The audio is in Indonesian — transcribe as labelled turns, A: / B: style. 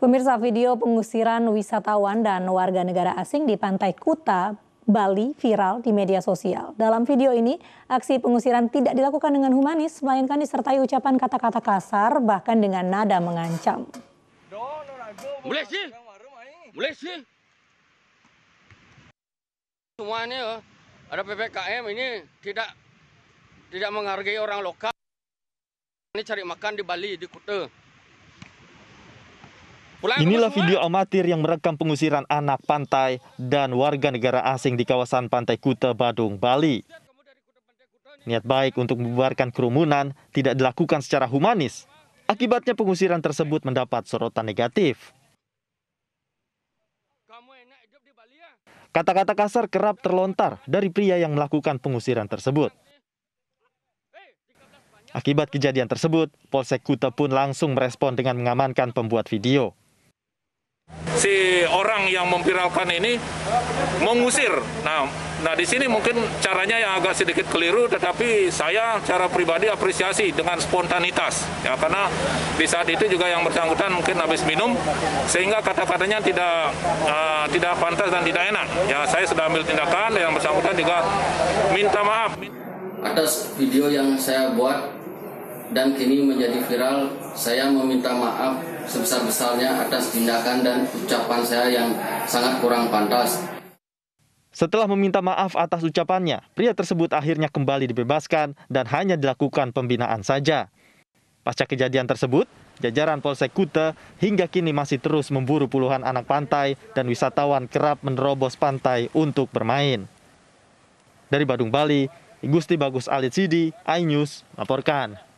A: Pemirsa, video pengusiran wisatawan dan warga negara asing di Pantai Kuta, Bali viral di media sosial. Dalam video ini, aksi pengusiran tidak dilakukan dengan humanis, melainkan disertai ucapan kata-kata kasar, bahkan dengan nada mengancam.
B: Boleh sih. Semuanya ada PPKM ini tidak menghargai orang lokal. Ini cari makan di Bali, di Kuta.
C: Inilah video amatir yang merekam pengusiran anak pantai dan warga negara asing di kawasan Pantai Kuta, Badung, Bali. Niat baik untuk membubarkan kerumunan tidak dilakukan secara humanis. Akibatnya pengusiran tersebut mendapat sorotan negatif. Kata-kata kasar kerap terlontar dari pria yang melakukan pengusiran tersebut. Akibat kejadian tersebut, Polsek Kuta pun langsung merespon dengan mengamankan pembuat video.
D: Si orang yang memviralkan ini mengusir. Nah di sini mungkin caranya yang agak sedikit keliru, tetapi saya secara pribadi apresiasi dengan spontanitas. Ya, karena di saat itu juga yang bersangkutan mungkin habis minum, sehingga kata-katanya tidak pantas dan tidak enak. Ya, saya sudah ambil tindakan, yang bersangkutan juga minta maaf.
E: Atas video yang saya buat dan kini menjadi viral, saya meminta maaf sebesar-besarnya atas tindakan dan ucapan saya yang sangat kurang pantas.
C: Setelah meminta maaf atas ucapannya, pria tersebut akhirnya kembali dibebaskan dan hanya dilakukan pembinaan saja. Pasca kejadian tersebut, jajaran Polsek Kuta hingga kini masih terus memburu puluhan anak pantai dan wisatawan kerap menerobos pantai untuk bermain. Dari Badung, Bali, Gusti Bagus Alid Sidi, iNews, melaporkan.